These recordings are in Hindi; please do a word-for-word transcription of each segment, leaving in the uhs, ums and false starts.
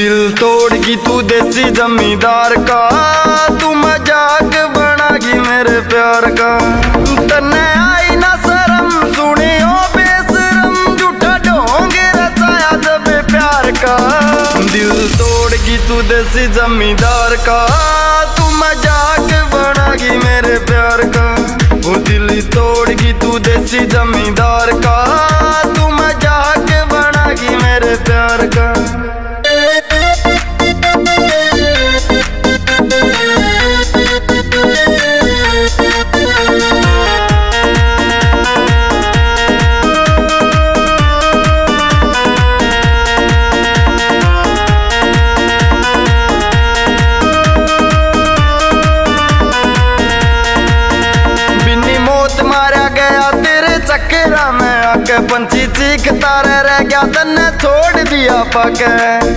दिल तोड़गी तू देसी जमींदार का, तू मजाक बनागी मेरे प्यार का। तन्ने आई ना शर्म सुनी ओ बेशरम, झूठा ढोंग रचाया जब प्यार का। दिल तोड़गी तू देसी जमींदार का, तू मजाक बनागी मेरे प्यार का। वो दिल तोड़गी तू देसी जमींदार का, तू मजाक बनागी मेरे प्यार का। चक्करा में आके पंछी चीखता रह गया, तन्ने छोड़ दिया पाके।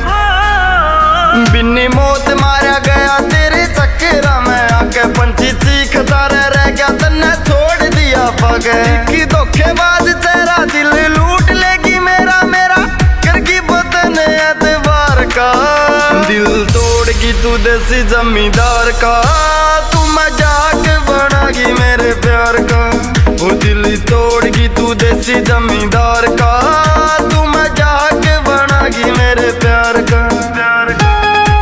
बिन्नी मौत मारा गया तेरे चक्करा में आके पंछी चीखता रह गया, तन्ने छोड़ दिया पाके। की धोखेबाज चेहरा दिल लूट लेगी मेरा, मेरा करगी बदन एतबार का। दिल तोड़गी तू देसी जमींदार का, तू मजाक बनागी मेरे प्यार का। वो दिल तोड़गी तू देसी जमींदार का, तू मजाक बनागी मेरे प्यार का। प्यार का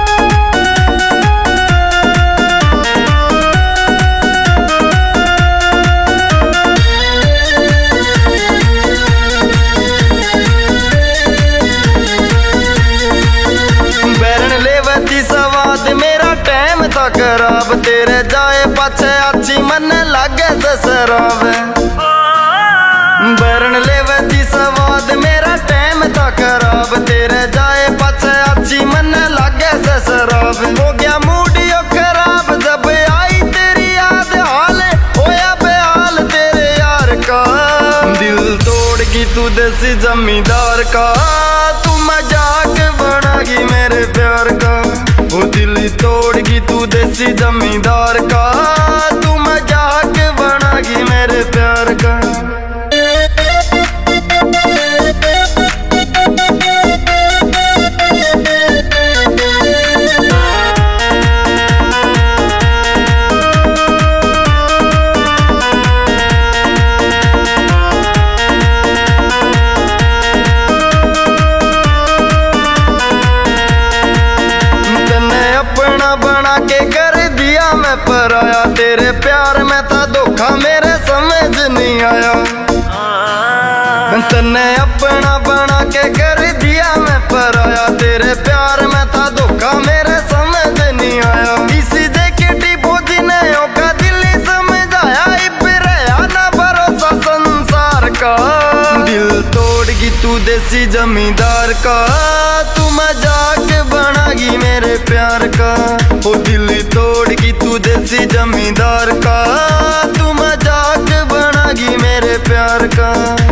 बैरन लेवती सवाद मेरा टाइम था खराब, तेरे जाए पाछे अच्छी मन लागे ससराब। बैरन लेवती सवाद मेरा टाइम था खराब, तेरे जाए पाछे अच्छी मन लागे ससराब। हो गया मूडियो खराब जब आई तेरी याद, हाल होया बेहाल तेरे यार का। दिल तोड़गी तू देसी जमींदार का, तू मजाक बनागी मेरे प्यार का। वो दिल तोड़गी तू देसी जमींदार का, तू मजाक बनागी मेरे प्यार का। बना के कर दिया मैं पराया, तेरे प्यार में था धोखा मेरे समझ नहीं आया। तन्ने अपना बना के कर दिया मैं पराया, तेरे प्यार में था धोखा मेरे समझ नहीं आया। इसी जैकेटी बोझी ने का दिल समझाया, इबरया ना भरोसा संसार का। दिल तोड़गी तू देसी जमींदार का, तू मजाक बनागी मेरे प्यार का। वो दिल तोड़गी तू देसी जमींदार का, तू मजाक बनागी मेरे प्यार का।